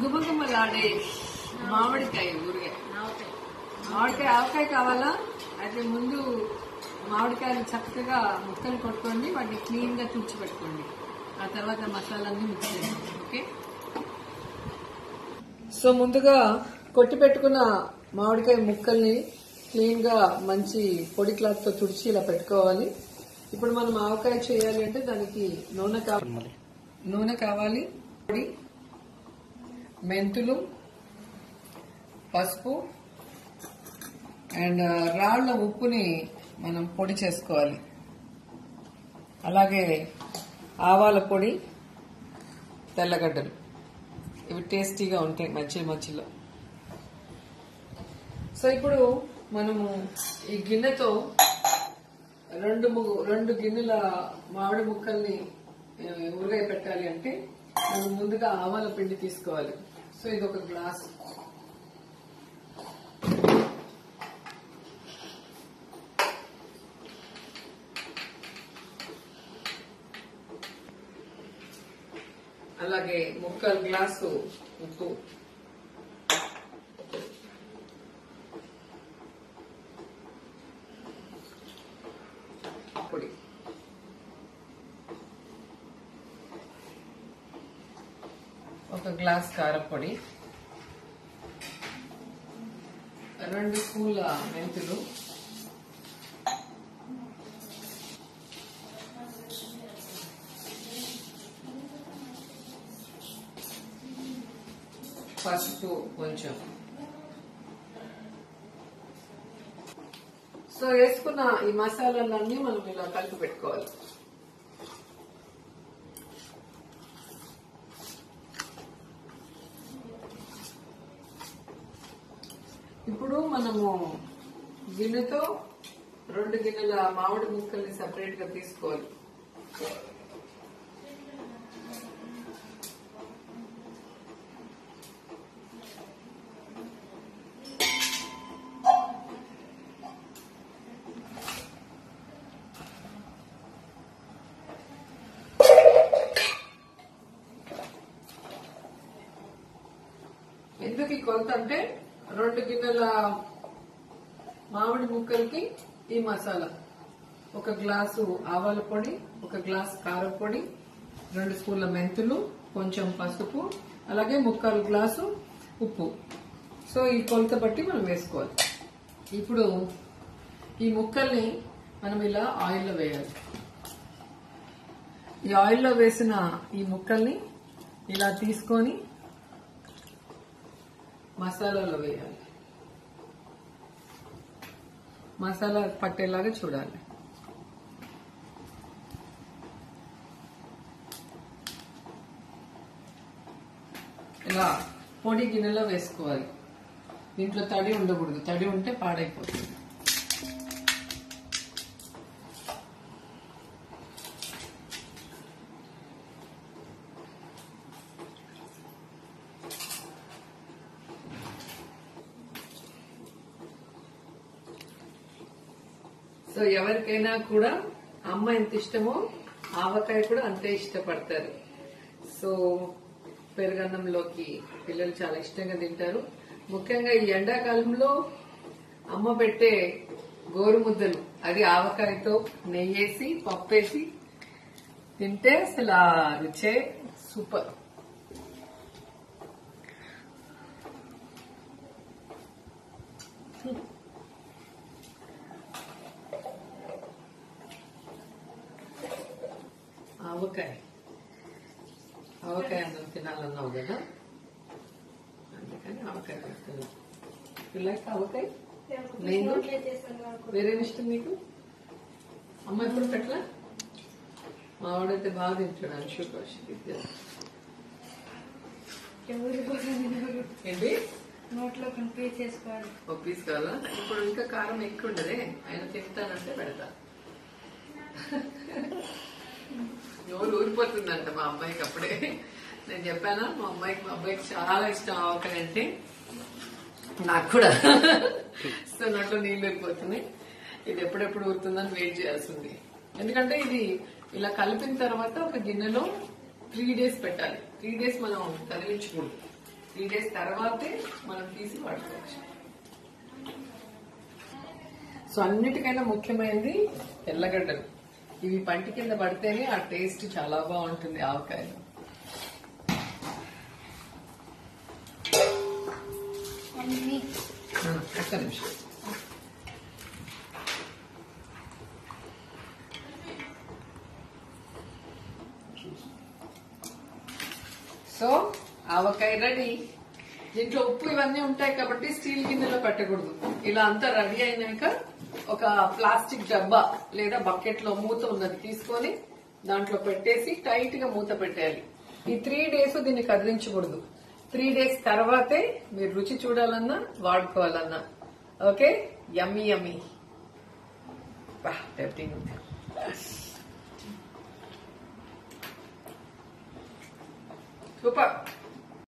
గుమగుమలాడే మామిడికాయ ఊరగాయ. మామిడికాయ ఆవకాయ కావాలా? అయితే ముందు మామిడికాయలు చక్కగా ముక్కలు కొట్టుకోండి, వాటిని క్లీన్ గా తుడిచిపెట్టుకోండి. ఆ తర్వాత మసాలాన్ని మిక్స్ చేయండి. ఓకే. సో ముందుగా కొట్టి పెట్టుకున్న మామిడికాయ ముక్కల్ని క్లీన్ గా మంచి పొడి క్లాత్ తో తుడిచి ఇలా పెట్టుకోవాలి. ఇప్పుడు మనం ఆవకాయ చేయాలి అంటే దానికి నూనె కావాలి, పొడి, మెంతులు, పసుపు అండ్ రాళ్ల ఉప్పుని మనం పొడి చేసుకోవాలి. అలాగే ఆవాల పొడి, తెల్లగడ్డలు, ఇవి టేస్టీగా ఉంటాయి మధ్యలో. సో ఇప్పుడు మనము ఈ గిన్నెతో రెండు గిన్నెల మామిడి ముక్కల్ని ఊరగాయ పెట్టాలి అంటే మనం ముందుగా ఆవాల పిండి తీసుకోవాలి. సో ఇది ఒక గ్లాస్. అలాగే ముక్కలు గ్లాసు ఉప్పు, పొడి, ఒక గ్లాస్ కారపొడి, 2 స్పూన్ల మెంతులు, పసుపు కొంచెం. సో వేసుకున్న ఈ మసాలాలన్నీ మనం ఇలా కలిపి పెట్టుకోవాలి. ఇప్పుడు మనము గిన్నెతో 2 గిన్నెల మామిడి ముక్కల్ని సెపరేట్ గా తీసుకోవాలి. ఎందుకు ఈ కొలత అంటే 2 గిన్నెల మామిడి ముక్కలకి ఈ మసాలా, 1 గ్లాసు ఆవాల పొడి, 1 గ్లాస్ కారపొడి, 2 స్పూన్ల మెంతులు, కొంచెం పసుపు, అలాగే 1/4 గ్లాసు ఉప్పు. సో ఈ కొలత బట్టి మనం వేసుకోవాలి. ఇప్పుడు ఈ ముక్కల్ని మనం ఇలా ఆయిల్లో వేయాలి. ఈ ఆయిల్లో వేసిన ఈ ముక్కల్ని ఇలా తీసుకొని మసాలాలో వేయాలి. మసాలా పట్టేలాగా చూడాలి. ఇలా పొడి గిన్నెలో వేసుకోవాలి. దీంట్లో తడి ఉండకూడదు, తడి ఉంటే పాడైపోతుంది. సో ఎవరికైనా కూడా అమ్మ ఎంత ఇష్టమో ఆవకాయ కూడా అంతే ఇష్టపడతారు. సో పెరుగన్నంలోకి పిల్లలు చాలా ఇష్టంగా తింటారు. ముఖ్యంగా ఈ ఎండాకాలంలో అమ్మ పెట్టే గోరుముద్దలు, అది ఆవకాయతో నెయ్యేసి పప్పేసి తింటే అసలు ఆ రుచే సూపర్. ఆవకాయ అన్నం తినాలన్నావు కదా, అందుకని ఆవకాయ పెడుతున్నావు. పిల్లలకి ఆవకాయ నేను వేరే ఇష్టం నీకు. అమ్మ ఎప్పుడు పెట్టలా? మావాడైతే బాగా తింటాడు. అంశుకోష్ ఏంటి నోట్లో పీస్ చేసుకోవాలి. ఒక పీస్ కావాలా? ఇప్పుడు ఇంకా కారం ఎక్కువ ఉండదే, ఆయన తింటానంటే పెడతా. నోరు ఊరిపోతుందంట మా అమ్మాయికి. అప్పుడే నేను చెప్పానా, మా అబ్బాయికి చాలా ఇష్టం ఆవకాయ అంటే. నాకు కూడా. సో నోట్లో నీళ్ళు ఊరిపోతున్నాయి. ఇది ఎప్పుడెప్పుడు ఊరుతుందని వెయిట్ చేయాల్సింది. ఎందుకంటే ఇది ఇలా కలిపిన తర్వాత ఒక గిన్నెలో 3 days పెట్టాలి. 3 days మనం కదిలించకూడదు. 3 days తర్వాతే మనం తీసి వాడుకోవచ్చు. సో అన్నిటికైనా ముఖ్యమైనది తెల్లగడ్డలు. ఇవి పంటి కింద పడితేనే ఆ టేస్ట్ చాలా బాగుంటుంది ఆవకాయలో. ఒక్క నిమిషం. So avakaya ready. దీంట్లో ఉప్పు ఇవన్నీ ఉంటాయి కాబట్టి స్టీల్ గిన్నెలో పెట్టకూడదు. ఇలా అంతా రెడీ అయినాక ఒక ప్లాస్టిక్ డబ్బా లేదా బకెట్ లో మూత ఉన్నది తీసుకొని దాంట్లో పెట్టేసి టైట్ గా మూత పెట్టేయాలి. ఈ 3 days దీన్ని కదిలించకూడదు. 3 days తర్వాతే మీరు రుచి చూడాలన్నా వాడుకోవాలన్నా. Okay, yummy yummy. టెంప్టింగ్ ఉంది. సూపర్.